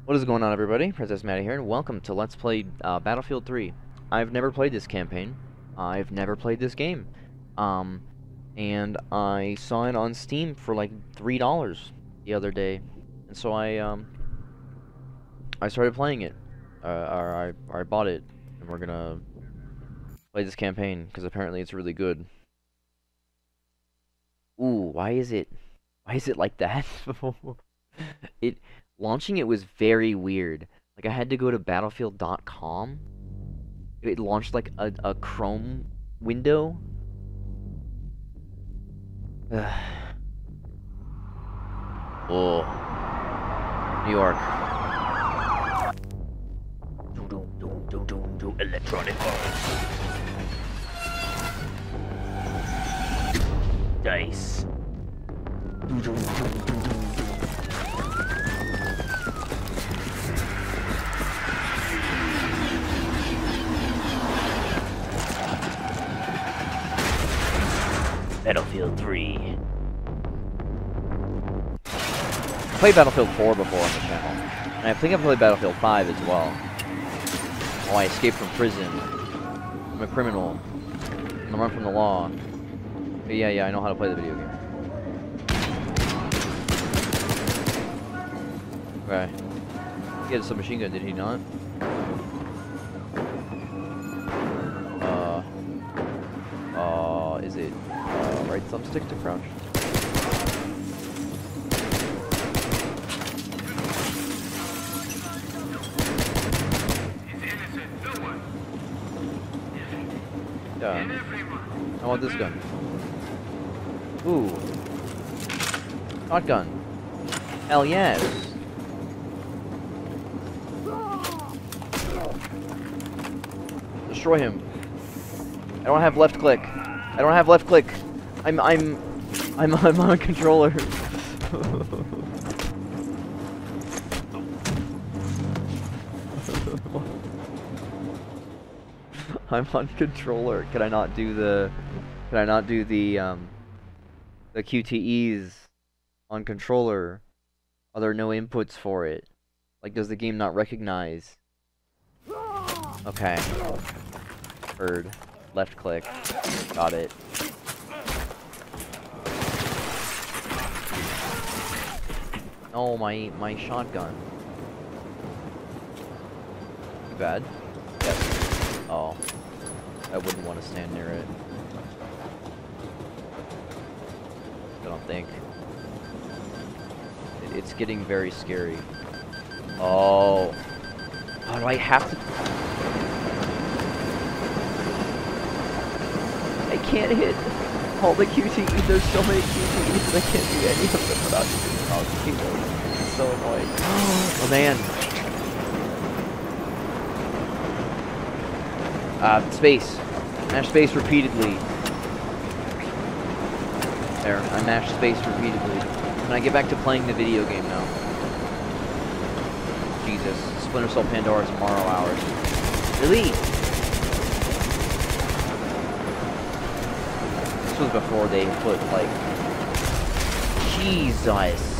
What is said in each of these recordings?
What is going on, everybody? Princess Maddie here, and welcome to Let's Play Battlefield 3. I've never played this campaign. I've never played this game. And I saw it on Steam for like $3 the other day, and so I started playing it. Or I bought it, and we're gonna play this campaign because apparently it's really good. Ooh, why is it like that? Launching it was very weird. Like, I had to go to battlefield.com. It launched like a Chrome window. Oh, New York. Electronic arts. Dice. Battlefield 3. I played Battlefield 4 before on the channel, and I think I played Battlefield 5 as well. Oh, I escaped from prison. I'm a criminal. I'm run from the law. But yeah, I know how to play the video game. Okay. He had a submachine gun, did he not? Is it right thumbstick to crouch? Yeah. I want this gun. Ooh. Shotgun. Hell yes. Destroy him. I don't have left click. I don't have left click. I'm on a controller. I'm on controller. Can I not do the QTEs on controller? Are there no inputs for it? Like, does the game not recognize? Okay. Heard. Left click. Got it. Oh, my shotgun. Too bad. Yes. Oh. I wouldn't want to stand near it. I don't think. It's getting very scary. Oh. Oh, do I have to... I can't hit all the QTEs. There's so many QTEs and I can't do any of them without using the mouse keyboard. It's so annoying. Oh man. Space. Mash space repeatedly. There, I mashed space repeatedly. Can I get back to playing the video game now? Jesus. Splinter Cell Pandora tomorrow hours. Really? This was before they put, like... Jesus.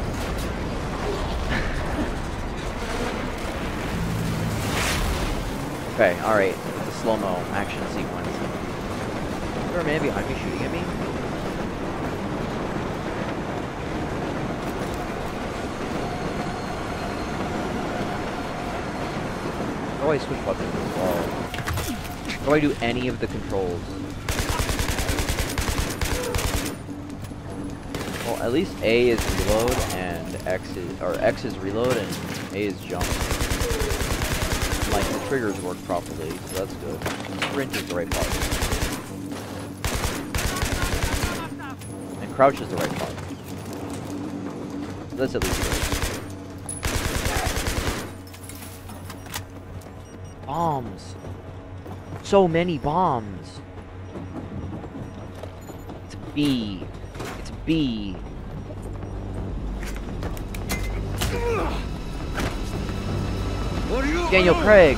Okay, alright. It's a slow-mo action sequence. Is there a man behind me shooting at me? How do I switch buttons as well? How do I do any of the controls? Well, at least A is reload and X is reload and A is jump. Like, the triggers work properly, so that's good. Sprint is the right part. And crouch is the right part. So that's at least good. Bombs! So many bombs! It's B. It's B. Daniel Craig.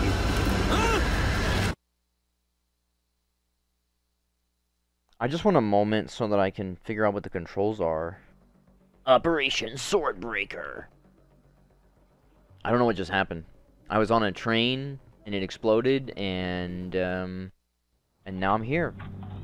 I just want a moment so that I can figure out what the controls are. Operation Swordbreaker. I don't know what just happened. I was on a train and it exploded, and now I'm here.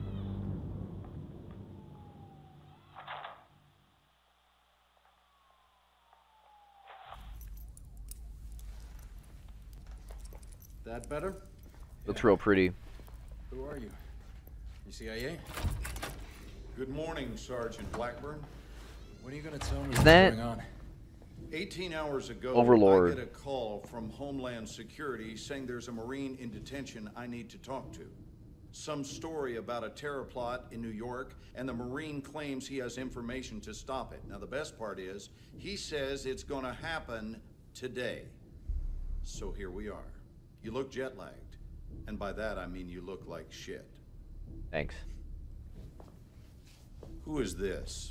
That better? Looks real pretty. Who are you? You CIA? Good morning, Sergeant Blackburn. What are you gonna tell me Is that what's going on? 18 hours ago, Overlord? I get a call from Homeland Security saying there's a Marine in detention I need to talk to. Some story about a terror plot in New York, and the Marine claims he has information to stop it. Now, the best part is, he says it's gonna happen today. So here we are. You look jet-lagged, and by that I mean you look like shit. Thanks. Who is this?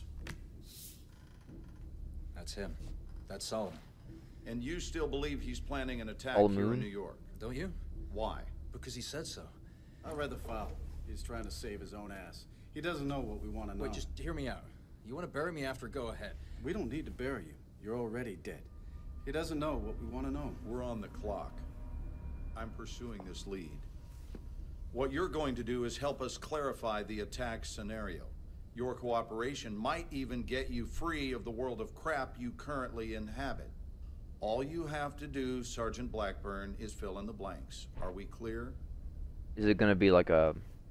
That's him. That's Solomon. And you still believe he's planning an attack All here moon? in New York? Don't you? Why? Because he said so. I read the file. He's trying to save his own ass. He doesn't know what we want to know. Wait, just hear me out. You want to bury me after, go ahead. We don't need to bury you. You're already dead. He doesn't know what we want to know. We're on the clock. I'm pursuing this lead. What you're going to do is help us clarify the attack scenario. Your cooperation might even get you free of the world of crap you currently inhabit. All you have to do, Sergeant Blackburn, is fill in the blanks. Are we clear? Is it gonna be like a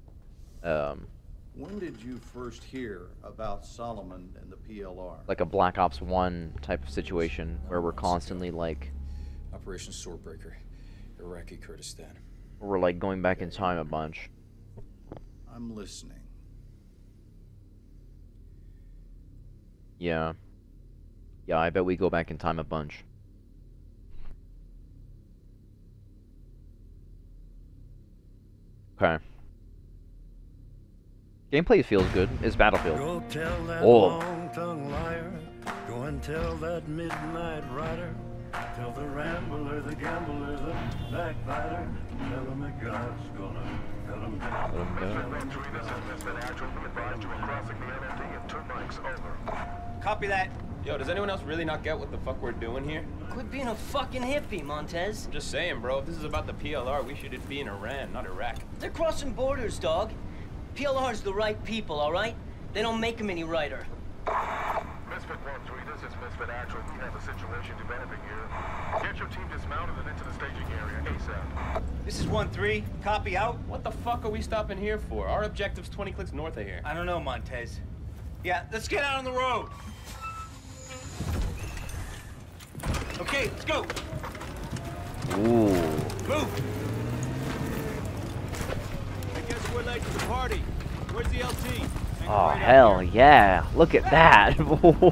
When did you first hear about Solomon and the PLR? like a Black Ops 1 type of situation where we're constantly like Operation Swordbreaker, Iraqi Kurdistan. we're like going back in time a bunch? I'm listening. Yeah. Yeah, I bet we go back in time a bunch. Okay. Gameplay feels good. It's Battlefield. Go tell that Oh. long-tongued liar. Go and tell that midnight rider. Tell the rambler, the gambler, the backbiter. Tell him that God's gonna cut him down. Copy that. Yo, does anyone else really not get what the fuck we're doing here? Quit being a fucking hippie, Montez. I'm just saying, bro, if this is about the PLR, we should be in Iran, not Iraq. They're crossing borders, dog. PLR's the right people, all right? They don't make them any righter. Misfit 1-3, this is Misfit Actual. We have a situation developing here. Get your team dismounted and into the staging area ASAP. This is 1-3. Copy out. What the fuck are we stopping here for? Our objective's 20 clicks north of here. I don't know, Montez. Yeah, let's get out on the road. Okay, let's go. Ooh. Move. I guess we're late to the party. Where's the LT? Oh, hell yeah. Look at that. Hey,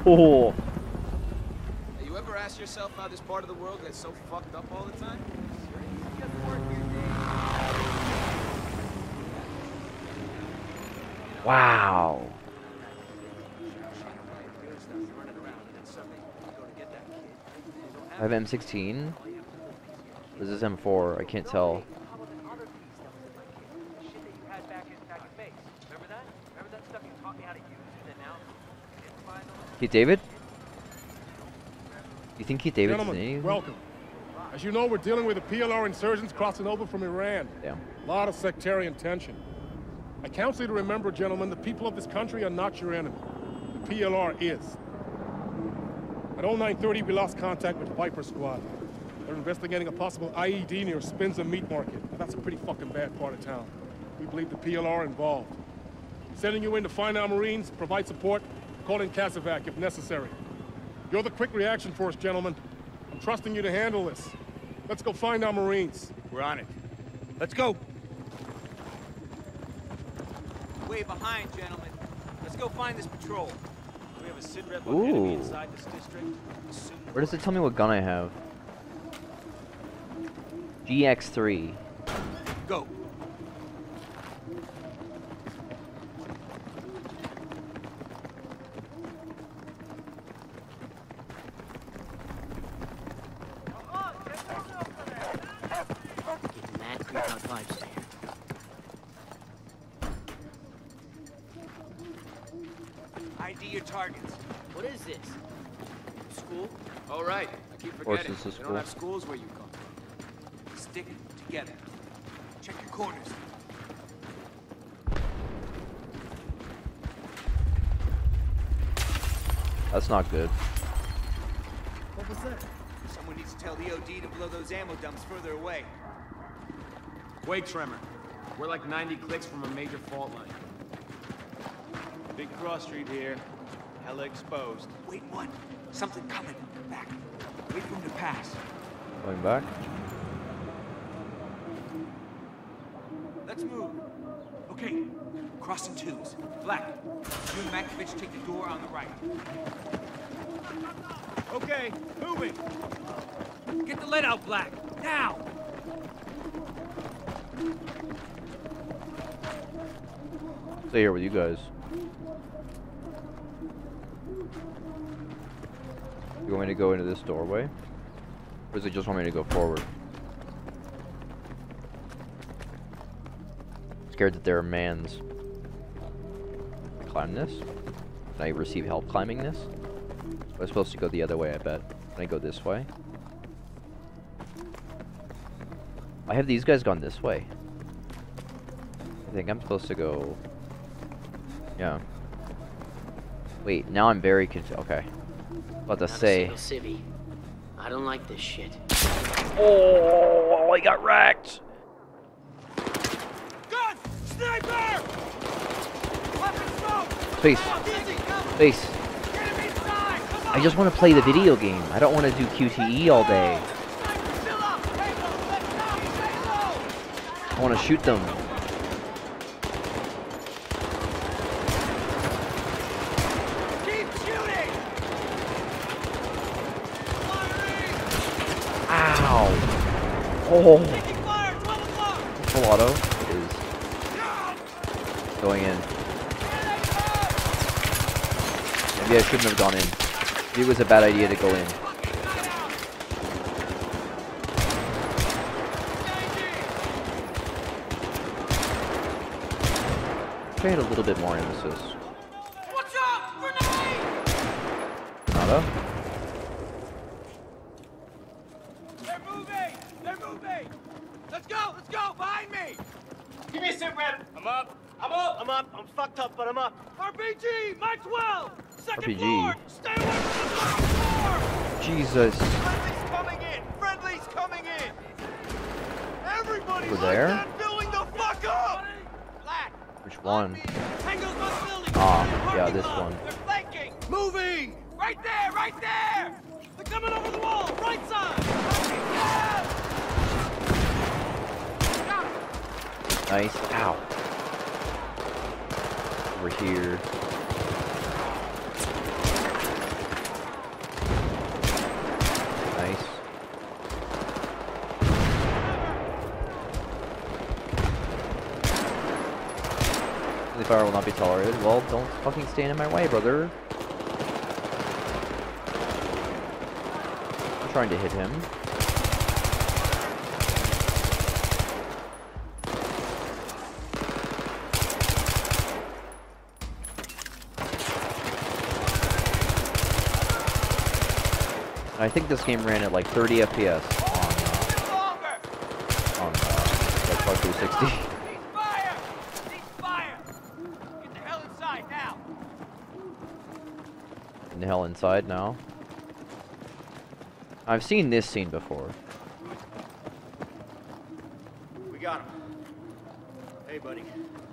you ever ask yourself how this part of the world gets so fucked up all the time? Wow. I have M16. This is M4. I can't tell. Keith David? You think Keith David's in Gentlemen, anything? welcome. As you know, we're dealing with the PLR insurgents crossing over from Iran. Damn. A lot of sectarian tension. I counsel you to remember, gentlemen, the people of this country are not your enemy. The PLR is. At 0930, we lost contact with Viper Squad. They're investigating a possible IED near Spinza Meat Market. Now, that's a pretty fucking bad part of town. We believe the PLR involved. Sending you in to find our Marines, provide support, call in Casevac if necessary. You're the quick reaction force, gentlemen. I'm trusting you to handle this. Let's go find our Marines. We're on it. Let's go. Way behind, gentlemen. Let's go find this patrol. We have a SID rep on enemy inside this district. Where does it tell me what gun I have? GX3. Go. Getting mad creep out vibes there. ID your targets. What is this? School? All right. I keep course forgetting. this is We school. don't have schools where you come from. Stick together. Check your corners. That's not good. What was that? Someone needs to tell the OD to blow those ammo dumps further away. Quake tremor. We're like 90 clicks from a major fault line. Big cross street here. Hella exposed. Wait, one. Something coming. Back. Wait for him to pass. Going back. Let's move. Okay. Crossing twos. Black. You and Makovich take the door on the right. Okay, moving. Get the lead out, Black. Now! Stay here with you guys. You want me to go into this doorway? Or does it just want me to go forward? Scared that there are mans. Climb this? Can I receive help climbing this? I'm supposed to go the other way, I bet. Can I go this way? Why have these guys gone this way? I think I'm supposed to go... Yeah. Wait, now I'm very confused. Okay. About to say... Civvy. I don't like this shit. Oh, I got wrecked! Gun! Sniper! Weapon smoke! Space. Space. I just want to play the video game. I don't want to do QTE all day. I want to shoot them. Keep shooting! Ow! Oh! Taking fire! 12 o'clock! Gelato is going in. Maybe I shouldn't have gone in. Maybe it was a bad idea to go in. I had a little bit more emphasis. Watch out! Grenade! Nada? They're moving! They're moving! Let's go! Let's go! Behind me! Give me a sit rep! I'm up! I'm up! I'm up! I'm fucked up, but I'm up! RPG! Mike 12! Second RPG. floor! Stay away from the top floor! Jesus. Friendly's coming in! Friendly's coming in! Everybody Over there? that building the fuck up! Black! Which one? Tango's not building! Ah, yeah, Parking this lot. one. They're flanking! Moving! Right there! Right there! They're coming over the wall! Right side! Nice. Ow. Over here. Nice. Friendly fire will not be tolerated. Well, don't fucking stand in my way, brother. I'm trying to hit him. I think this game ran at like 30 FPS on Xbox 360. Fire! Cease fire! Get the hell inside now! In the hell inside now. I've seen this scene before. We got him. Hey, buddy.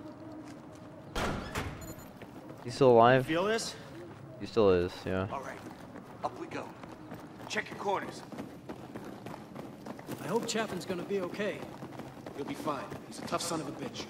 He's still alive? Feel this? He still is, yeah. All right, up we go. Check your corners. I hope Chapman's gonna be okay. He'll be fine. He's a tough son of a bitch.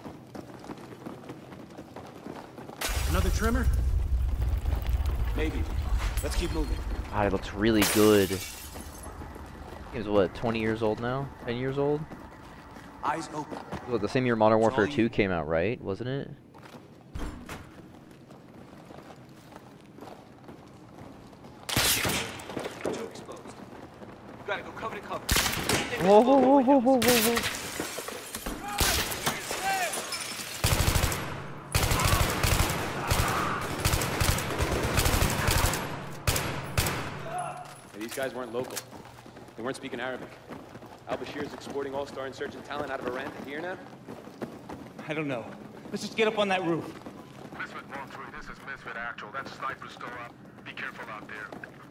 Another trimmer? Maybe. Let's keep moving. God, it looks really good. He's what, 20 years old now? 10 years old? Eyes open. Well, the same year Modern Warfare 2 came out, right? Wasn't it? Too exposed. You gotta go cover to cover. Whoa, whoa, whoa, whoa, whoa, whoa, whoa. Hey, These guys weren't local. They weren't speaking Arabic. Al-Bashir's exporting all-star insurgent talent out of Iran to here now? I don't know. Let's just get up on that roof. Misfit 1-3, this is Misfit Actual. That sniper's still up. Be careful out there.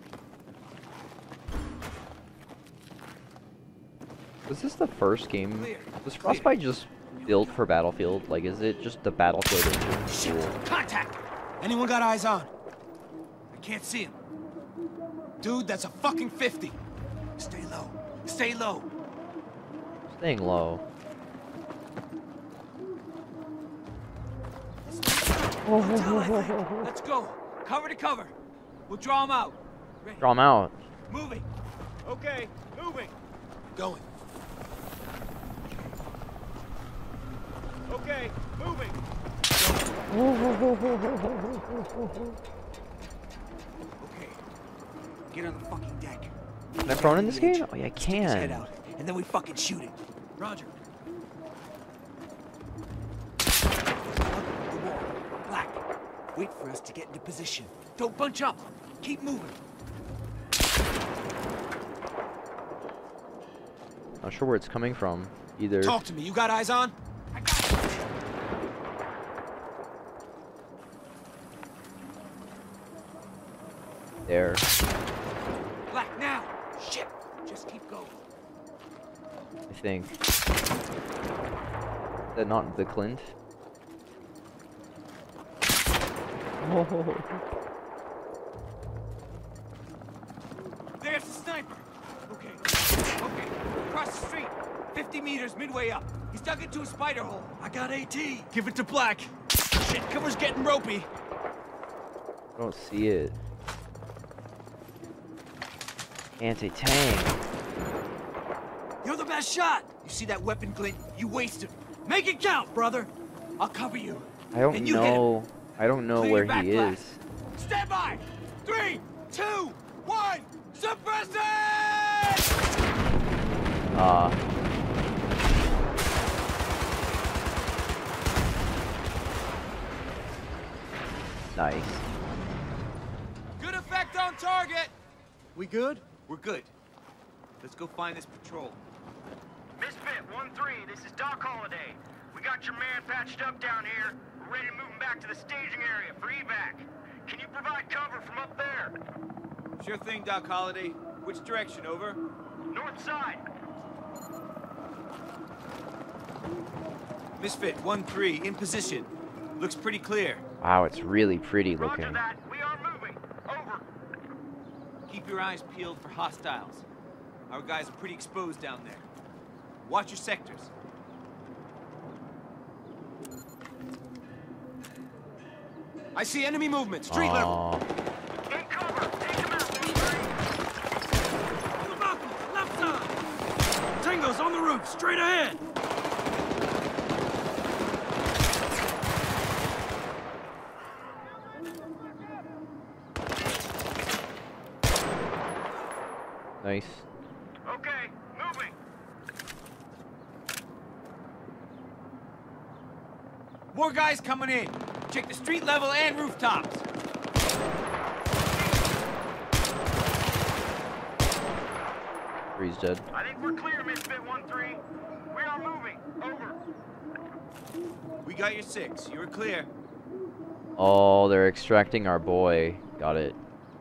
Was this the first game? Was Frostbite just built for Battlefield? Like, is it just the Battlefield engine? Shit! Contact! Anyone got eyes on? I can't see him. Dude, that's a fucking 50. Stay low. Stay low. Staying low. Let's go. Cover to cover. We'll draw him out. Ready? Draw him out. Moving. Okay, moving. Going. Okay, moving. Okay. Get on the fucking deck. Can I prone in this game? Oh yeah, I Stick his head can. out, and then we fucking shoot it. Roger. The wall. Black. Wait for us to get into position. Don't bunch up. Keep moving. Not sure where it's coming from either. Talk to me. You got eyes on? I got it. There. Black now. Shit. Just keep going. I think. Is that not the Clint? Oh. There's the sniper. Okay. Okay. Across the street. 50 meters midway up. He's dug into a spider hole. I got AT. Give it to Black. Shit, cover's getting ropey. I don't see it. Anti-tank. You're the best shot. You see that weapon glint? You wasted. Make it count, brother. I'll cover you. I don't And you know. I don't know Clear where your back, he Black. is. Stand by. 3, 2, 1. Suppress it! Nice. Good effect on target. We good? We're good. Let's go find this patrol. Misfit 1-3, this is Doc Holliday. We got your man patched up down here. We're ready to move him back to the staging area for evac. Can you provide cover from up there? Sure thing, Doc Holliday. Which direction, over? North side. Misfit 1-3, in position. Looks pretty clear. Wow, it's really pretty Roger looking. that. We are moving. Over. Keep your eyes peeled for hostiles. Our guys are pretty exposed down there. Watch your sectors. I see enemy movement, street level. Take cover. Take him out, On the balcony, left side. Tango's on the roof, straight ahead. Nice. Okay, moving. More guys coming in. Check the street level and rooftops. Three's dead. I think we're clear, Misfit 1-3. We are moving. Over. We got your 6. You were clear. Oh, they're extracting our boy. Got it.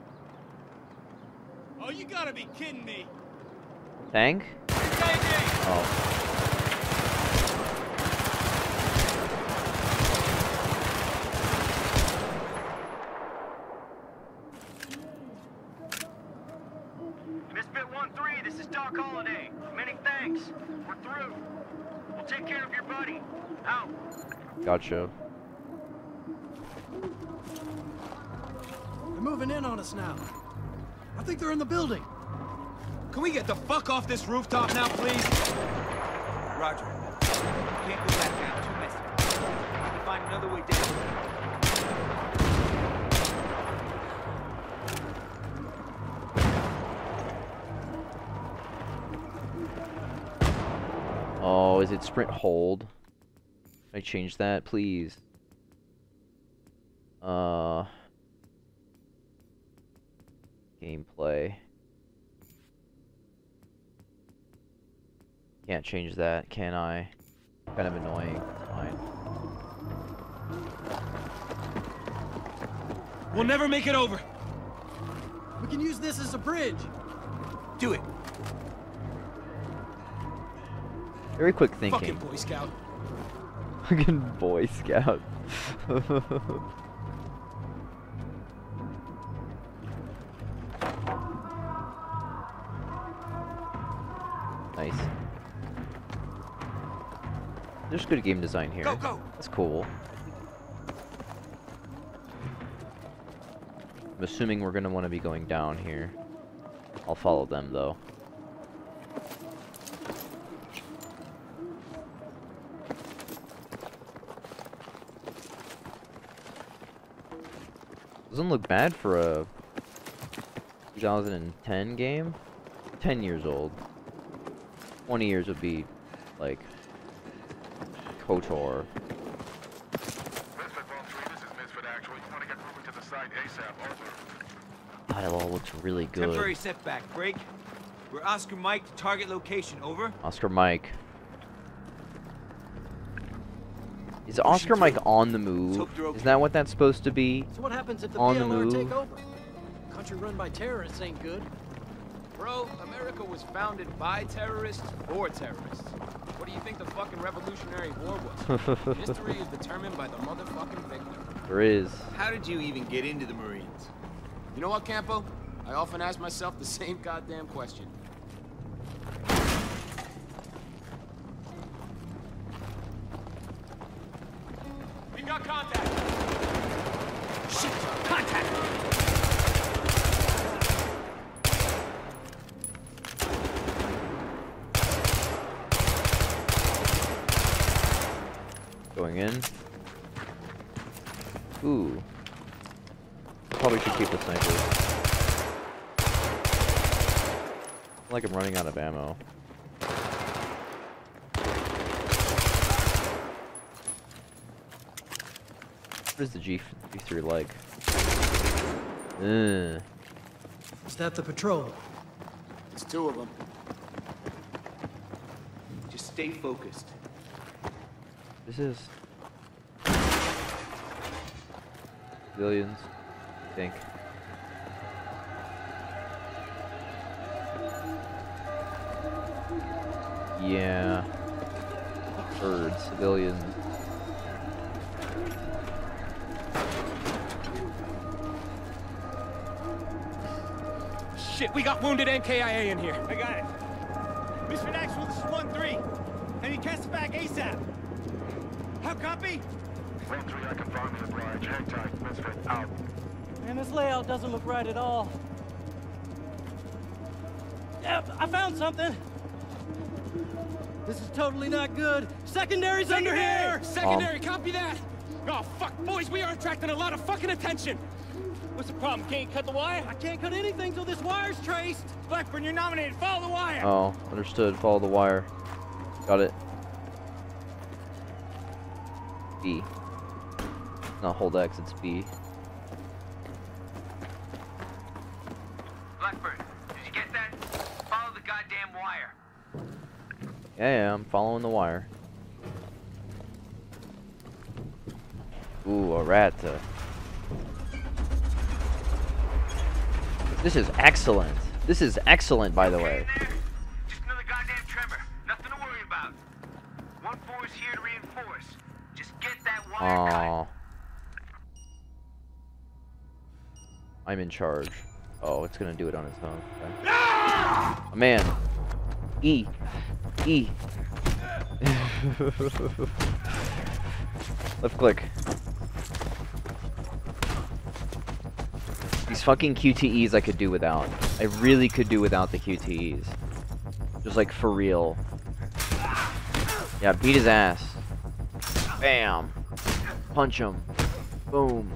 Oh, you gotta be kidding me. Tank? Oh. Misfit 1-3, this is Doc Holliday. Many thanks. We're through. We'll take care of your buddy. Out. Gotcha. They're moving in on us now. I think they're in the building. Can we get the fuck off this rooftop now, please? Roger. Can't go back down. Too messy. Need to find another way down. Oh, is it sprint hold? Can I change that, please? Gameplay. Can't change that, can I? Kind of annoying. Fine. We'll never make it over. We can use this as a bridge. Do it. Very quick thinking. Fucking Boy Scout. Fucking Boy Scout. Nice. There's good game design here. Go, go. That's cool. I'm assuming we're gonna want to be going down here. I'll follow them though. Doesn't look bad for a 2010 game. 10 years old. 20 years would be like KOTOR. Misfit 1-3, this is Misfit Actual. You want to get moving to the site ASAP, over. God, it all looks really good. Temporary setback, break. We're Oscar Mike to target location, over. Oscar Mike. Is Oscar Mike on the move? Is that what that's supposed to be? So what happens if the On the PLR move? take over? Country run by terrorists ain't good. Bro, America was founded by terrorists for terrorists. What do you think the fucking Revolutionary War was? History is determined by the motherfucking victor. There is. How did you even get into the Marines? You know what, Campo? I often ask myself the same goddamn question. We got contact! Shit! Contact! Going in. Ooh. Probably should keep the sniper. I feel like I'm running out of ammo. What is the G3 like? Ugh. Is that the patrol? It's two of them. Just stay focused. This is civilians, I think. Yeah. Birds, civilians. Shit, we got wounded NKIA in here. I got it. Misfit Actual, this is 1-3. I need cast back ASAP. How copy? 1-3, I confirm the oblige. Hang tight. Misfit out. Man, this layout doesn't look right at all. Yeah, I found something. This is totally not good. Secondary's under here! Secondary, copy that! Oh, fuck, boys, we are attracting a lot of fucking attention! What's the problem? Can't cut the wire? I can't cut anything till this wire's traced. Blackburn, you're nominated. Follow the wire. Oh, understood. Follow the wire. Got it. B. Not hold X, it's B. Blackburn, did you get that? Follow the goddamn wire. Yeah, I'm following the wire. Ooh, a rat. This is excellent. This is excellent, by the way. Just another goddamn tremor. Nothing to worry about. 1-4 is here to reinforce. Just get that wire cut. Aww. I'm in charge. Oh, it's gonna do it on its own. Okay. Oh, man. E. E. Left click. These fucking QTEs I could do without. I really could do without the QTEs. Just like for real. Yeah, beat his ass. Bam. Punch him. Boom.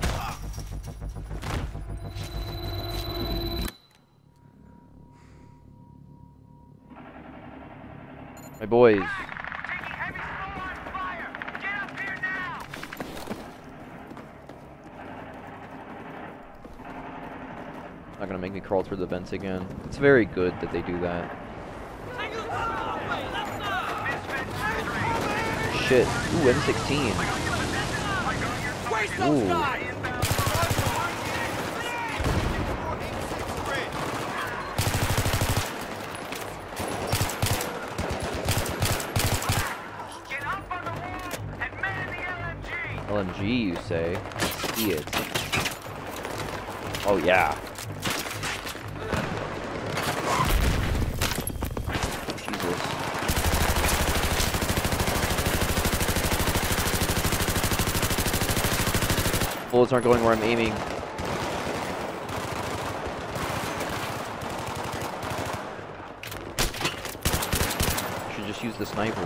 My boys. Not gonna make me crawl through the vents again. It's very good that they do that. shit. Ooh, M16. Ooh. LMG, you say? See it. Oh, yeah. Jesus. Bullets aren't going where I'm aiming. Should just use the sniper.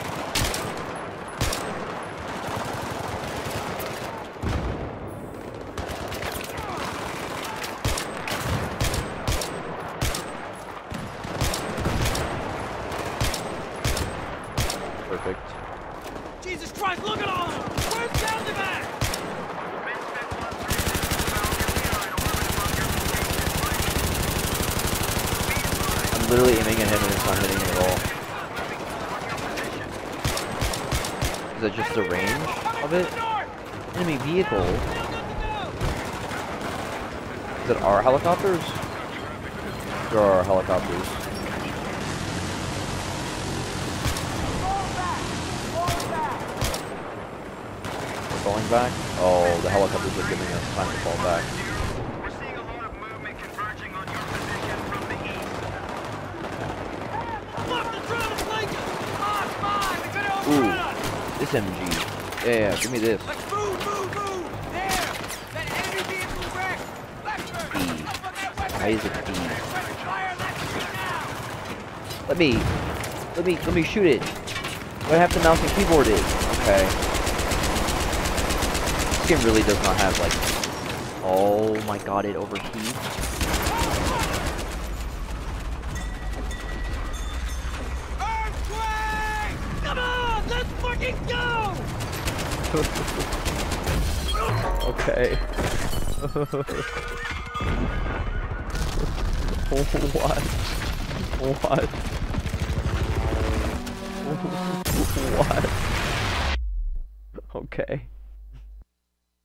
Perfect. Jesus Christ, look at all of them! Where's Caldivac? I'm literally aiming at him and it's not hitting him at all. Is that just the range of it? Enemy vehicle? Is it our helicopters? There are our helicopters. Falling back? Oh, the helicopters are giving us time to fall back. We're seeing a lot of movement converging on your position from the east. Look, they're trying to flank us! Ah, fine! They're gonna Ooh, overrun us! this MG. Yeah, give me this. Let's move, move, move! There! That enemy vehicle wrecked! Blackbird! B. Up on that weapon! Why is it B? Fire that shit now! Let me shoot it. Do I have to mouse and keyboard it? Okay. This game really does not have, like... Oh my god, it overheats. Earthquake! Come on! Let's fucking go! Okay. What? What? What? Okay.